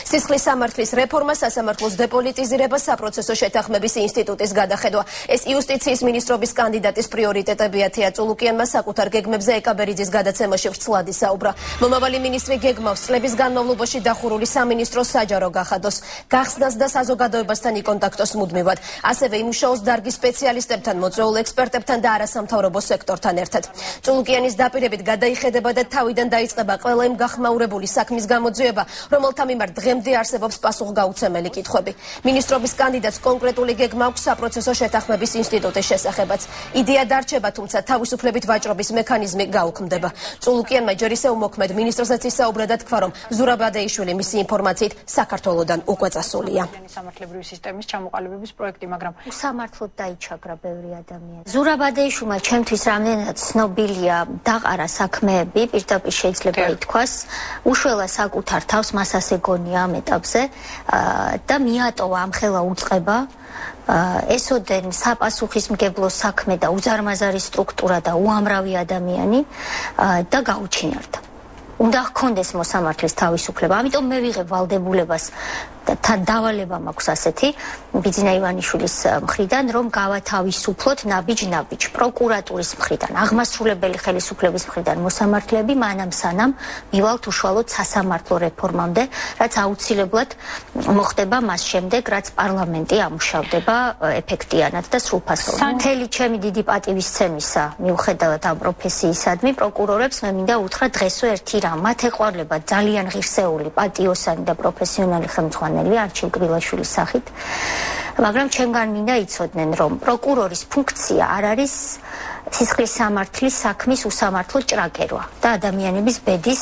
სისხლის სამართლის რეფორმა, სასამართლოს დეპოიტიზირება, საპროცესო შეთანხმების ინსტიტუტის გადახედვა. ეს იუსტიციის მინისტრობის კანდიდატის პრიორიტეტებია წულუკიანმა საკუთარ გეგმებზე ბერიძის გადაცემაში ვრცლად ისაუბრა. მომავალი მინისტრი გეგმავს წლების განმავლობაში დახურული სამინისტრო საჯარო გახადოს, გახსნას და საზოგადოებასთან იკონტაქტოს მუდმივად. ასევე იმუშაოს დარგის სპეციალისტებთან, მოწვეულ ექსპერტებთან და არასამთავრობო სექტორთან ერთად. წულუკიანის დაპირებით გადაიხედება და თავიდან დაიწყება ყველა იმ გახმაურებული საქმის გამოძიება, რომელთა მიმართ დღემდე არსებობს პასუხგაუცემელი კითხვები. მინისტრობის კანდიდატს კონკრეტული გეგმა აქვს საპროცესო შეთანხმების ინსტიტუტის შესახებაც. იდეა დარჩება, თუმცა თავისუფლებით ვაჭრობის მექანიზმი გაუქმდება. წულუკიანმა ჯერ ისევ მოქმედ მინისტრსაც ისაუბრა და თქვა, რომ ზურაბადეიშვილი მისი ინფორმაციით საქართველოდან უკვე წასულია. სამართლებრივი სისტემის ჩამოყალიბების პროექტი, მაგრამ სამართლოდ დაიჩაგრა ბევრი ადამიანი. ზურაბადეიშვილმა ჩემთვის რამდენად ცნობილია დაყარა საქმეები, პირდაპირ შეიძლება ითქვას, უშველა საკუთარ თავს მას ასე გონია ამ ეტაპზე და მიატოვა ამხელა უწყება ესოდენ საპასუხისმგებლო საქმე და უზარმაზარი სტრუქტურა და უამრავი ადამიანი და გაუჩინარდა. უნდა ჰქონდეს მოსამართლის თავისუფლება, ამიტომ მე ვიღებ ვალდებულებას და დავალება მაქვს ასეთი ბიძინა ივანიშვილის მხრიდან, რომ გავათავისუფლოთ ნაბიჯ-ნაბიჯ პროკურატურის მხრიდან, აღმასრულებელი ხელისუფლების მხრიდან მოსამართლეები მანამ სანამ მივალთ უშუალოდ სასამართლო რეფორმამდე, რაც აუცილებლად მოხდება მას შემდეგ, რაც პარლამენტი ამუშავდება ეფექტიანად და სრულფასოვანად. მთელი ჩემი დიდი პატივისცემისა მიუხედავად ამ პროფესიისადმი პროკურორებს მე მინდა უთხრა დღესვე ერთი რამ, მათ ეყვარლება ძალიან ღირსეული, პატიოსანი და პროფესიონალი ხელმძღვანელი არჩილ კრილაშვილის სახით, მაგრამ ჩემგან მინდა იცოდნენ, რომ პროკურორის ფუნქცია არ არის სისხლის სამართლის საქმის უსამართლო ჭრაკერვა და ადამიანების ბედის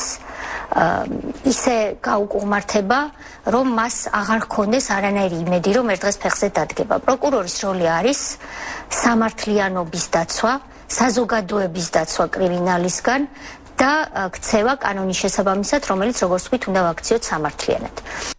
ისე გაუკუღმართება, რომ მას აღარ ჰქონდეს არანაირი იმედი, რომ ერთ დღეს ფეხზე დადგება. პროკურორის როლი არის სამართლიანობის დაცვა, საზოგადოების დაცვა კრიმინალისგან და ქცევა კანონის შესაბამისად, რომელიც როგორც ვთქვით, უნდა ვაქციოთ სამართლიანად.